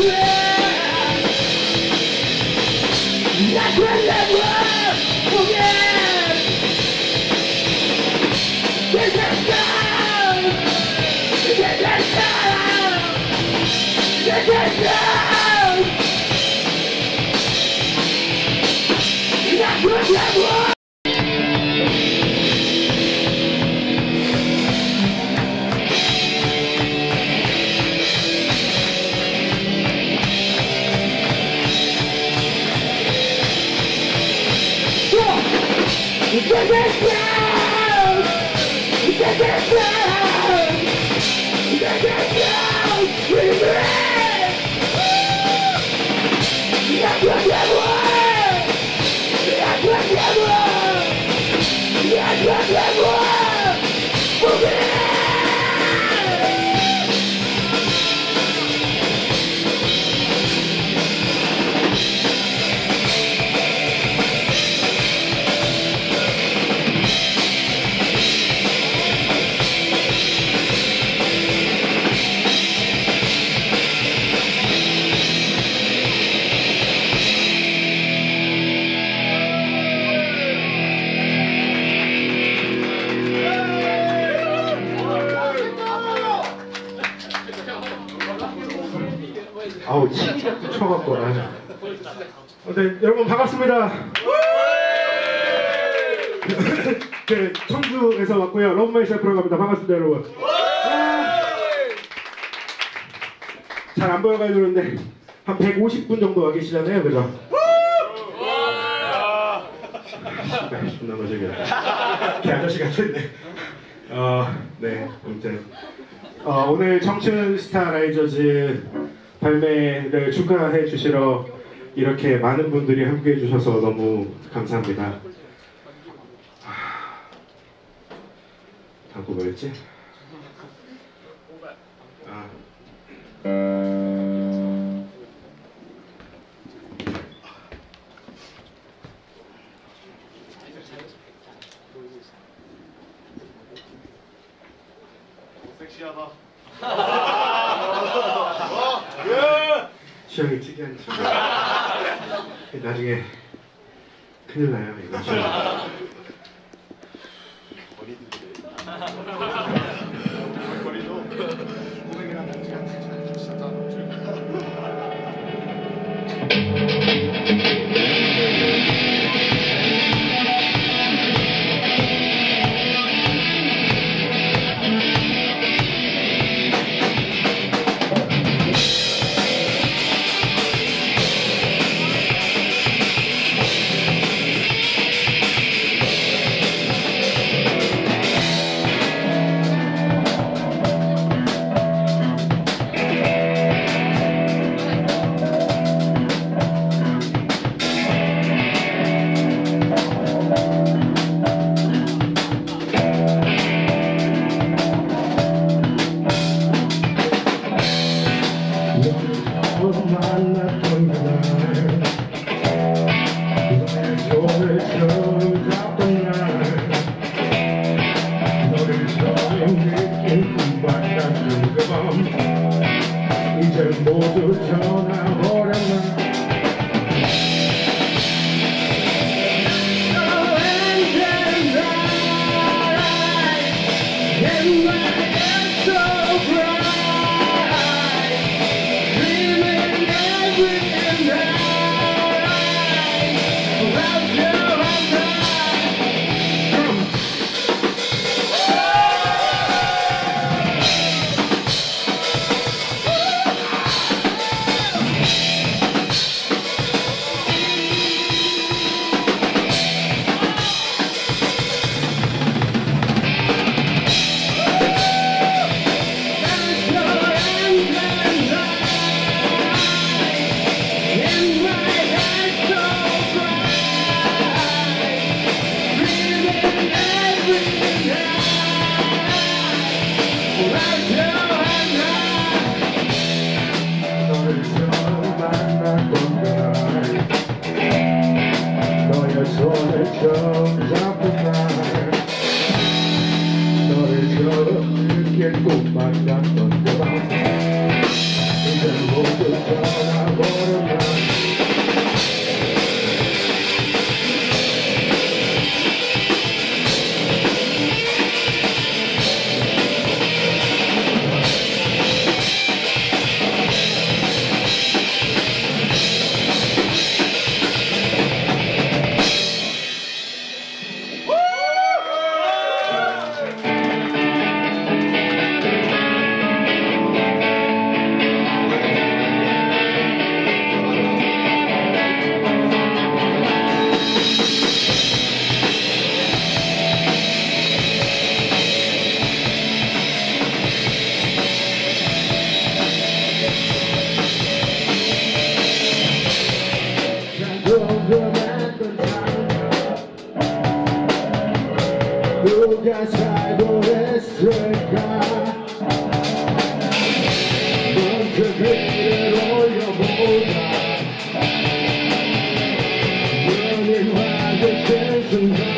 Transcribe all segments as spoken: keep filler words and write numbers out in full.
아우 쳐갖고 아주. 네, 여러분 반갑습니다. 네, 청주에서 왔고요. 러브 마이셀프로 갑니다. 반갑습니다, 여러분. 잘 안 보여가지고 그런데 한 백오십 분 정도 와 계시잖아요, 그죠? 네, 존나 멋지게. 개 아저씨 같은데. 어, 네, 아무튼 어, 오늘 청춘 스타 라이저즈 발매를 축하해 주시러 이렇게 많은 분들이 함께 해주셔서 너무 감사합니다. 다음 거 뭐였지? 아. 섹시하다. 취향이 특이한 친구. 나중에 큰일 나요, 이거. 거리도 고백이랑 같이 같이 진짜 이제 모두 전화버렸나. 손을 처음 잡은 날 너를 처음 느낄 꿈만 같던 그 밤 이제 모두 누가 살고 있을까 먼저 글을 올려보자 눈이 마주친 순간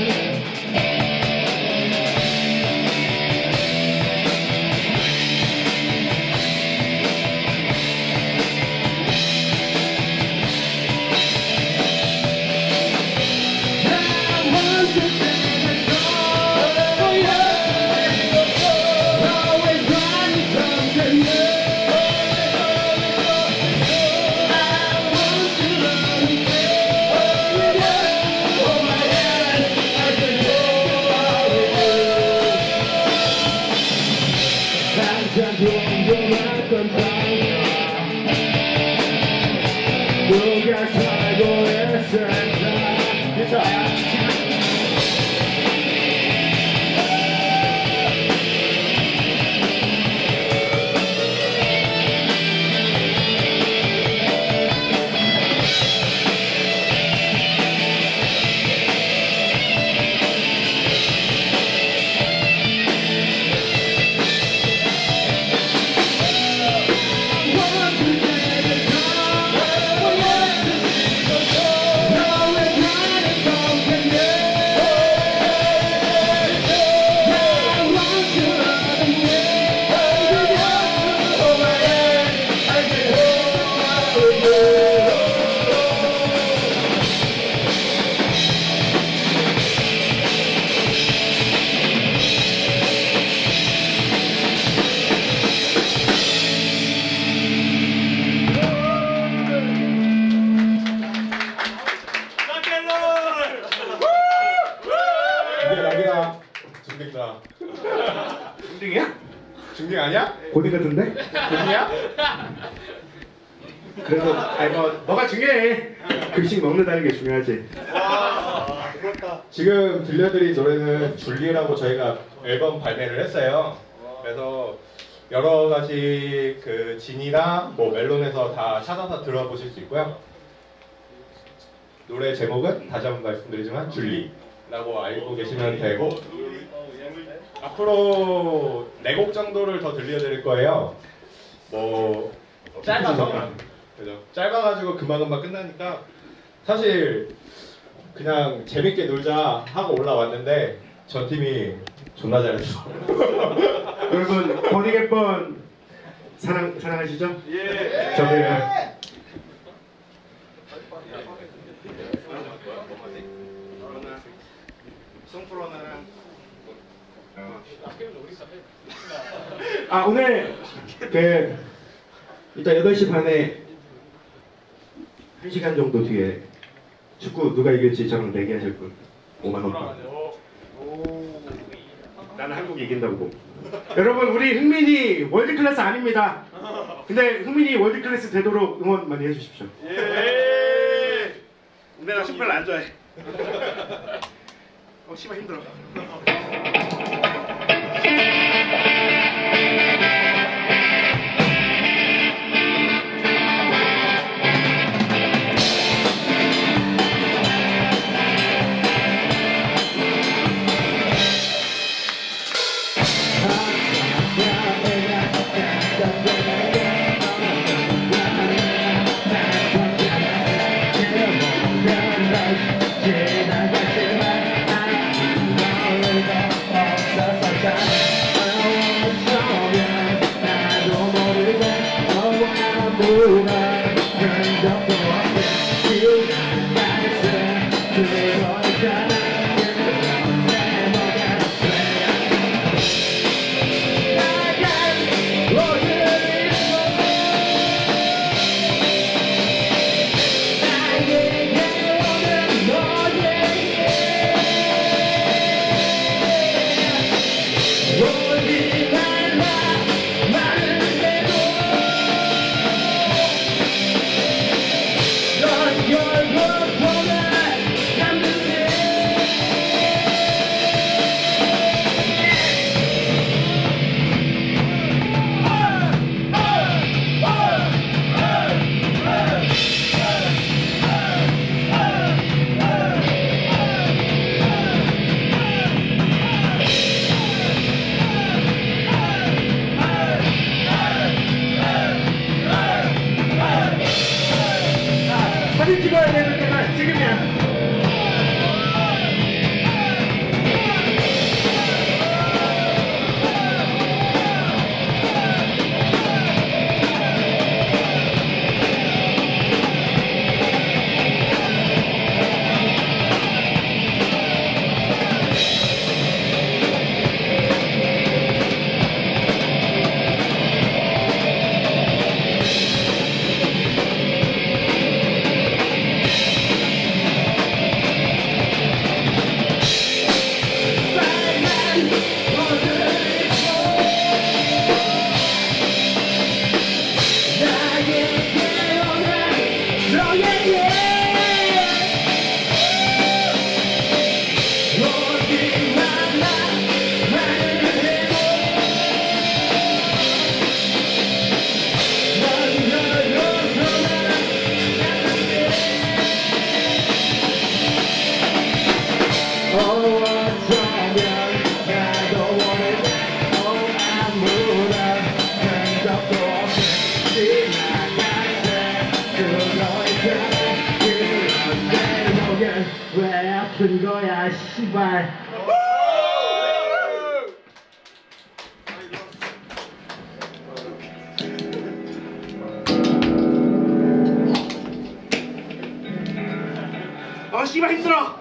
누가 살고 있을까 중딩다. 중딩이야? 중딩 아니야? 고딩 같은데? 고딩이야? 그래도 아니 뭐 너가 중요해. 글씨 먹는다는 게 중요하지. 와, 부럽다. 지금 들려드린 노래는 줄리라고 저희가 앨범 발매를 했어요. 그래서 여러 가지 그 진이나 뭐 멜론에서 다 찾아서 들어보실 수 있고요. 노래 제목은 다시 한번 말씀드리지만 줄리라고 알고 계시면 되고 앞으로 네 곡 정도를 더 들려드릴 거예요. 뭐 짧아서 그죠? 짧아가지고 금방금방 끝나니까 사실 그냥 재밌게 놀자 하고 올라왔는데 전 팀이 존나 잘했어. 여러분 버니겟번 사랑 사랑하시죠? 예. 저도요. 송프로는 아 오늘 그 이따 여덟 시 반에 한 시간 정도 뒤에 축구 누가 이길지 저랑 내기하실 분 오만 원 방. 나는 한국 이긴다고. 여러분 우리 흥민이 월드클래스 아닙니다. 근데 흥민이 월드클래스 되도록 응원 많이 해주십시오. 예. 근데 나 슈퍼를 안 좋아해. 어 씨발 힘들어. 지나가지만 아무 말도 없어서 신발. 아 씨발 힘들어.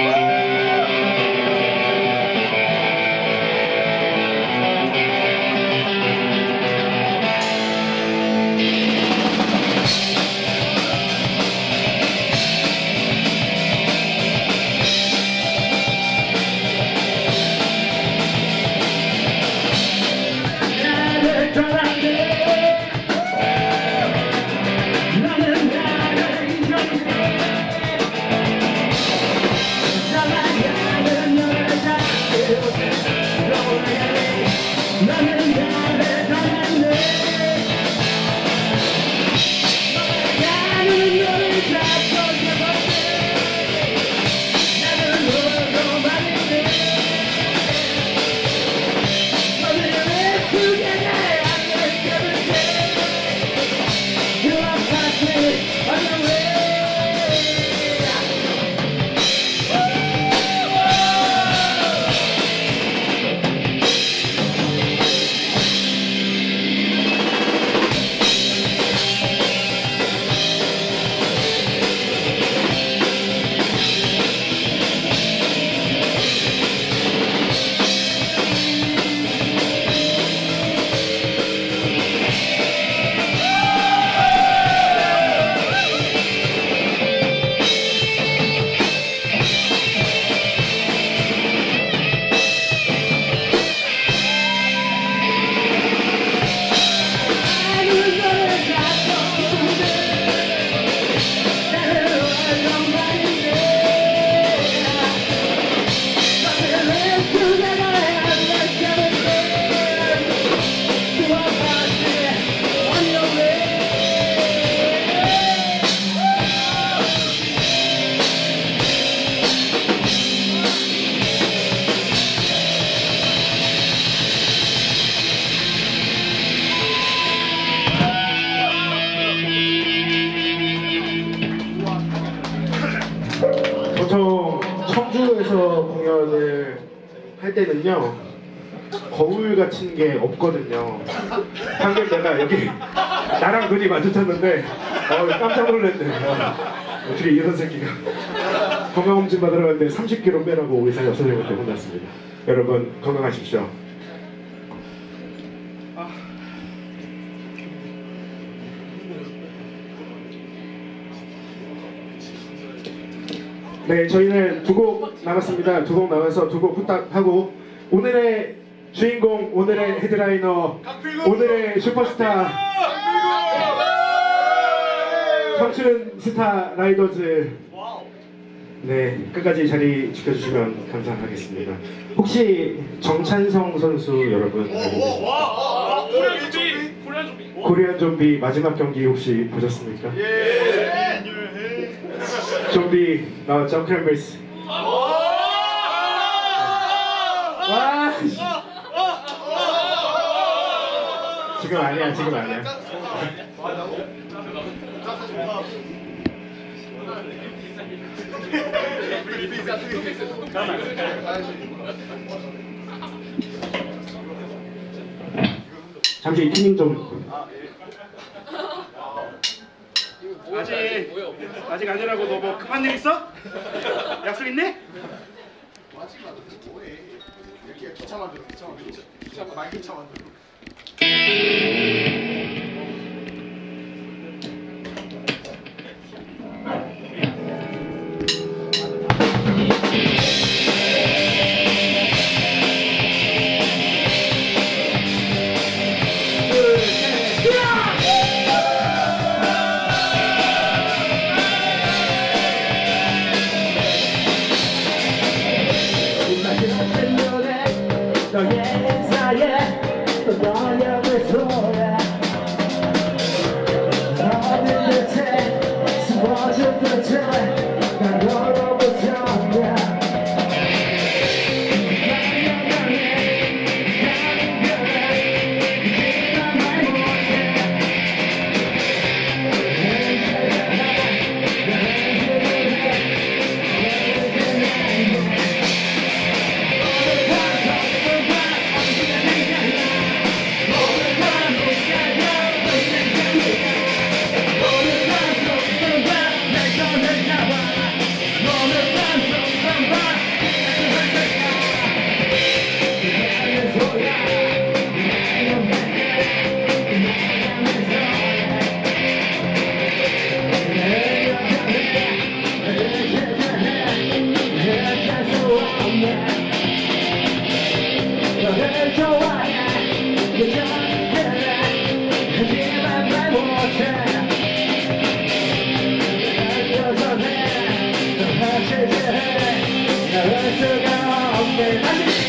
보통 청주에서 공연을 할 때는요 거울 같은 게 없거든요. 방금 내가 여기 나랑 눈이 마주쳤는데 어, 깜짝 놀랐네. 어떻게 이런 새끼가 건강검진 받으러 갔는데 삼십 킬로그램 빼라고 의사 여선생님한테 혼났습니다. 여러분 건강하십시오. 네, 저희는 두 곡 남았습니다. 두 곡 남아서 두 곡 후딱 하고 오늘의 주인공, 오늘의 헤드라이너, 오늘의 슈퍼스타 청춘 스타 라이더즈 네, 끝까지 자리 지켜주시면 감사하겠습니다. 혹시 정찬성 선수 여러분 알고 계십니까? 코리안 좀비. 코리안 좀비. 코리안 좀비 마지막 경기 혹시 보셨습니까? 예. 좀비 나왔죠? 크랜베리스. 와 씨. 지금 아니야, 지금 아니야. 잠시 튜닝 좀. 아직 아직 아니라고. 너 뭐 급한 일 있어? 약속 있네? 기차 만들어, 기차 만들어, 기차 말기차 만들어. 너의 사이에 또 너의 소리 어느 듯해 숨어줄 듯해 난 너로부터 너를 좋아해 그저 그래 하지만 말 못해 알려서 해너 하시지 나를 수가 없네 다시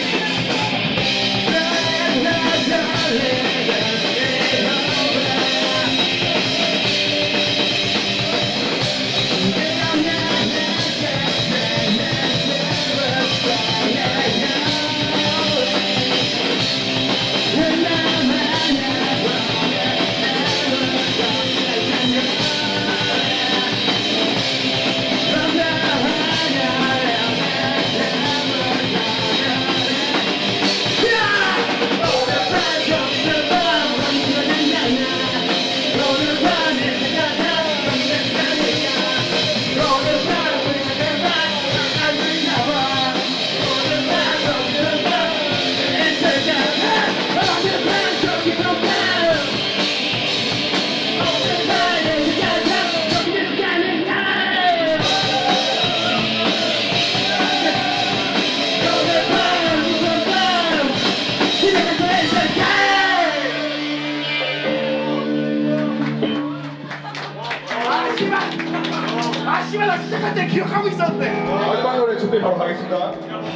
아 씨발 나 시작할 때 기억하고 있었는데. 마지막 노래 준비 바로 가겠습니다.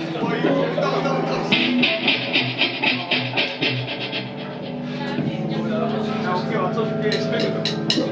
자 어떻게 맞춰줄게.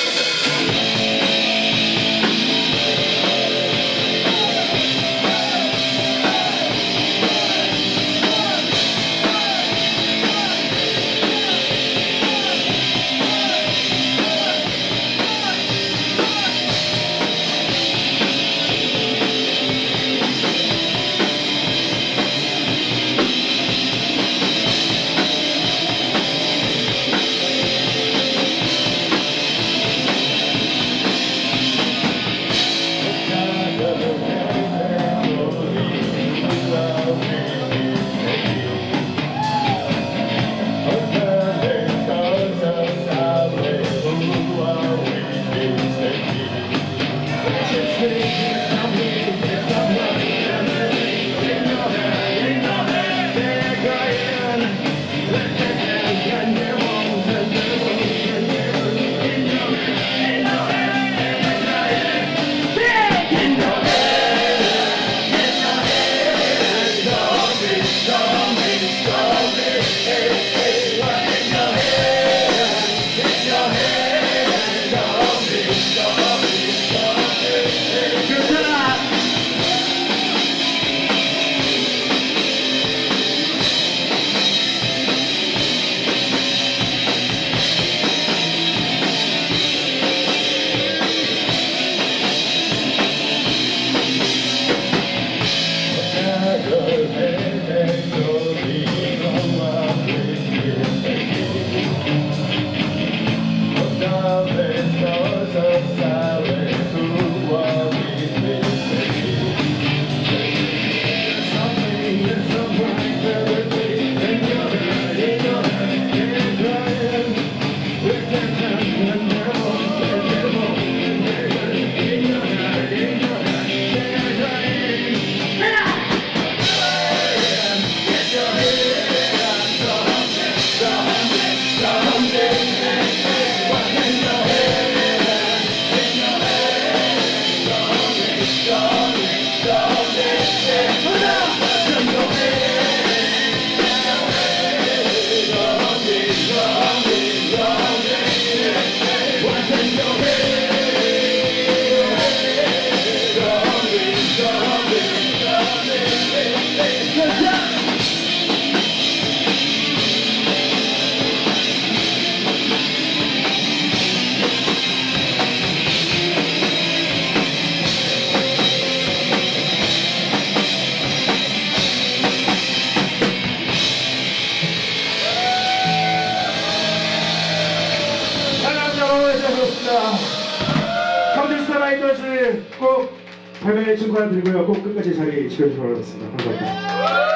청춘스타 라이더즈 꼭 발매 축하드리고요. 꼭 끝까지 자리 지켜주시기 바라겠습니다. 감사합니다.